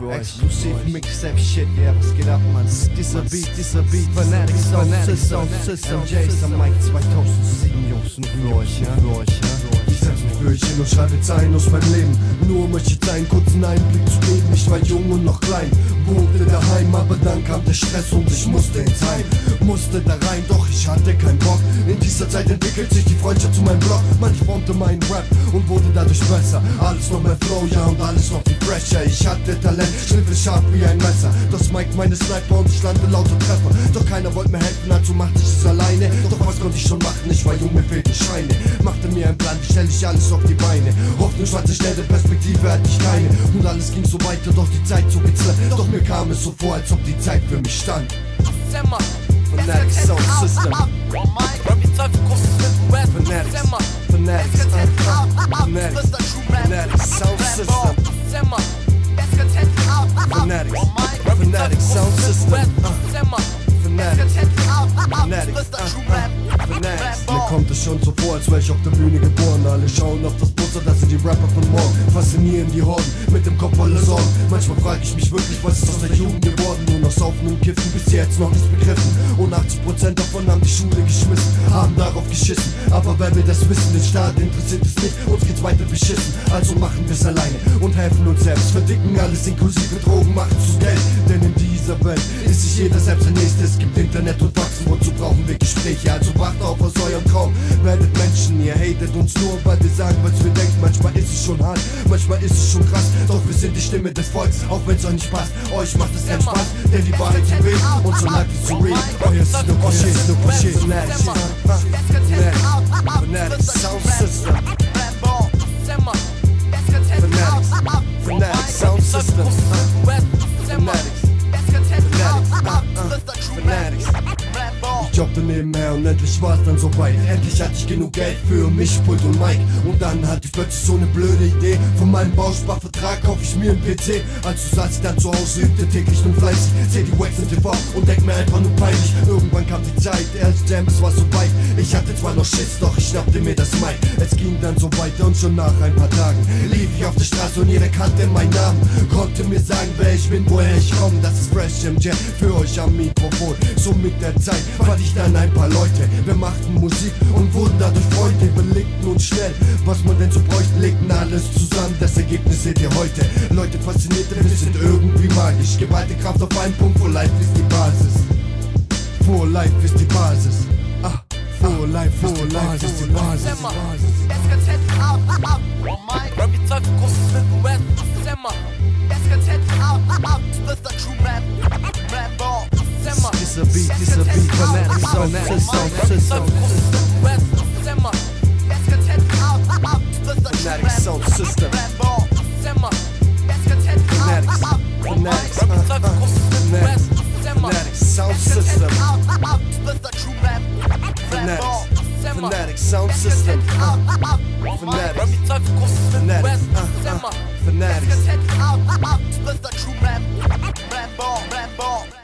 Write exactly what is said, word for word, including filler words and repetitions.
für euch. Exklusiv Mixtape Shit, yeah, was geht ab, man? Dieser Beat, dieser Beat, Fanatic Sound System, M J's am Mic zweitausendsieben, Jungs, nur für euch, ja, für euch, ja. Ich setz mich für euch hin und schreibe Zeilen aus meinem Leben, nur um euch jetzt einen kurzen Einblick zu geben. Ich war jung und noch klein, wohnte daheim, aber dann kam der Stress und ich musste ins Heim. Musste da rein, doch ich hatte keinen Bock. In dieser Zeit entwickelt sich die Freundschaft zu meinem Blog. Man, ich formte meinen Rap und wurde dadurch besser. Alles noch mehr Flow, ja, und alles noch viel fresher. Ich hatte Talent, Schniffel scharf wie ein Messer. Das Mic meine Sniper und ich lande lauter Treffer. Doch keiner wollte mir helfen, also machte ich es alleine. Doch was konnte ich schon machen? Ich war jung, mir fehlten Scheine. Machte mir einen Plan, wie stell ich alles auf die Beine. Hoffnung, schwarze schnelle Perspektive hatte ich keine. Und alles ging so weiter, doch die Zeit zog ins Land. Doch mir kam es so vor, als ob die Zeit für mich stand. Fanatic Sound System. Fanatic, Fanatic, Fanatic, Fanatic Sound System. Fanatic, Fanatic Sound System. Fanatic, Fanatic, Fanatic. Mir kommt es schon so vor, als wäre ich auf der Bühne geboren. Alle schauen auf das Poster, das sind die Rapper von morgen. Faszinieren die Horden, mit dem Kopf voller Sorgen. Manchmal frage ich mich wirklich, was ist aus der Jugend geworden? Nur noch Saufen und Kiffen, bis jetzt noch nichts begriffen. Und achtzig Prozent davon haben die Schule geschmissen, haben darauf geschissen. Aber wer will das wissen, den Staat interessiert es nicht. Uns geht's weiter beschissen, also machen wir's alleine und helfen uns selbst. Verdicken alles inklusive Drogen, machen zu Geld. Denn in dieser Welt ist sich jeder selbst der Nächste. Es gibt Internet und Faxen, wozu brauchen wir Gespräche? Also wacht auf aus eurem Traum, werdet Menschen. Ihr hatet uns nur, weil wir sagen, was wir denken. Manchmal ist es schon hart, manchmal ist es schon krass. Doch wir sind die Stimme des Volks, auch wenn's euch nicht passt. Euch macht es keinen Spaß, denn die Wahrheit hier weht. Und so life is surreal. Euer ist nur Klischee, nur Klischee. Fanatic, Fanatic Sound System. Fanatic, Fanatic Sound System. Fanatics, Fanatics. Ich jobbte nebenher und endlich war's dann soweit. Endlich hatte ich genug Geld für Mischpult und Mic. Und dann hatte ich plötzlich so eine blöde Idee. Von meinem Bausparvertrag kauf ich mir einen P C. Also saß ich dann zu Hause, übte täglich und fleißig. Seh die Wax im T V und denk mir einfach nur peinlich. Irgendwann kam die Zeit, erst Jam, es war so weit. Ich hatte zwar noch Schiss, doch ich schnappte mir das Mic. Es ging dann so weiter und schon nach ein paar Tagen lief ich auf der Straße und jeder kannte meinen Namen. Konnte mir sagen, wer ich bin, woher ich komme. Das ist Fresh M J für euch am Mikrofon. So mit der Zeit fand ich dann ein paar Leute. Wir machten Musik und wurden dadurch Freunde. Überlegten uns schnell, was man denn so bräuchte. Legten alles zusammen, das Ergebnis seht ihr heute. Leute fasziniert, wir sind irgendwie magisch. Geballte Kraft auf einen Punkt, for life ist die Basis. For life ist die Basis. Ah, for life, for life ist die Basis. Dieser Beat, dieser Beat, Fanatic Sound System, System. Fanatic Sound System. Fanatics, Fanatics, Fanatics, Fanatic Sound System. Fanatics, Fanatic Sound System. Fanatics, Fanatics, Fanatics.